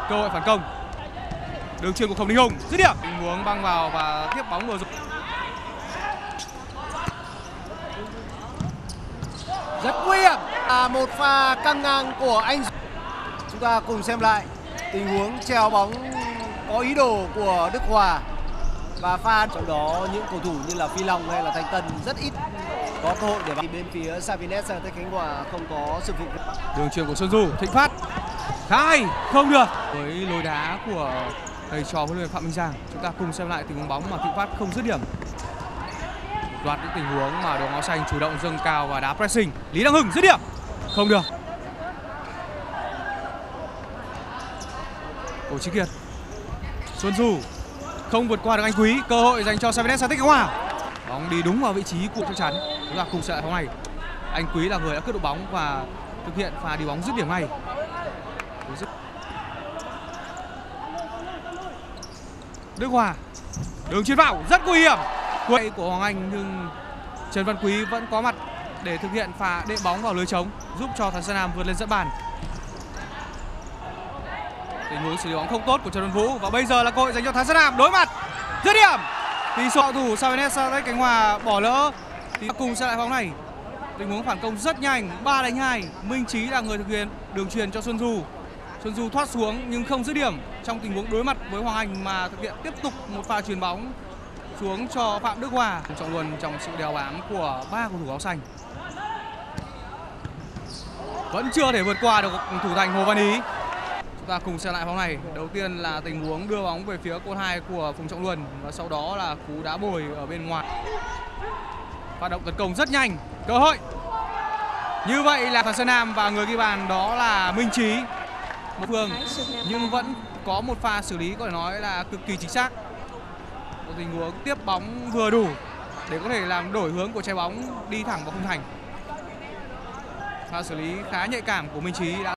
Cơ hội phản công. Đường chuyền của Khổng Đình Hùng, dứt điểm. Tình huống băng vào và tiếp bóng vừa rồi. Rất nguy hiểm. Một pha căng ngang của anh. Chúng ta cùng xem lại tình huống treo bóng có ý đồ của Đức Hòa và pha trong đó những cầu thủ như là Phi Long hay là Thanh Tân rất ít có cơ hội để bên phía Savines Tây Khánh Hòa không có sự phục. Đường chuyền của Xuân Du, Thịnh Phát khá hay, không được. Với lối đá của thầy trò huấn luyện Phạm Minh Giang, chúng ta cùng xem lại tình huống bóng mà Thịnh Phát không dứt điểm. Loạt những tình huống mà đội áo xanh chủ động dâng cao và đá pressing. Lý Đăng Hưng dứt điểm, không được. Cổ Chí Kiệt, Xuân Du không vượt qua được anh Quý, cơ hội dành cho Savines Tây Khánh Hòa. Bóng đi đúng vào vị trí của chắc chắn. Chúng ta cùng xem lại bóng này. Anh Quý là người đã cướp được bóng và thực hiện pha đi bóng dứt điểm ngay. Đức Hòa, đường chuyền vào rất nguy hiểm của Hoàng Anh, nhưng Trần Văn Quý vẫn có mặt để thực hiện pha đệm bóng vào lưới trống, giúp cho Thắng Sơn Nam vượt lên dẫn bàn. Tình huống xử lý bóng không tốt của Trần Văn Vũ và bây giờ là cơ hội dành cho Thắng Sơn Nam đối mặt dứt điểm. Tỷ số cầu thủ Savines Tây Khánh Hòa bỏ lỡ. Thì cùng xem lại bóng này. Tình huống phản công rất nhanh, 3-2. Minh Trí là người thực hiện đường chuyền cho Xuân Du. Xuân Du thoát xuống nhưng không dứt điểm trong tình huống đối mặt với Hoàng Anh mà thực hiện tiếp tục một pha chuyền bóng xuống cho Phạm Đức Hòa. Trọng Luân trong sự đeo bám của ba cầu thủ áo xanh vẫn chưa thể vượt qua được thủ thành Hồ Văn Ý. Chúng ta cùng xem lại bóng này. Đầu tiên là tình huống đưa bóng về phía cột 2 của Phùng Trọng Luân và sau đó là cú đá bồi ở bên ngoài. Phát động tấn công rất nhanh, cơ hội. Như vậy là Thắng Sơn Nam và người ghi bàn đó là Minh Trí. Một phương nhưng vẫn có một pha xử lý có thể nói là cực kỳ chính xác. Một tình huống tiếp bóng vừa đủ để có thể làm đổi hướng của trái bóng đi thẳng vào khung thành. Pha xử lý khá nhạy cảm của Minh Trí đã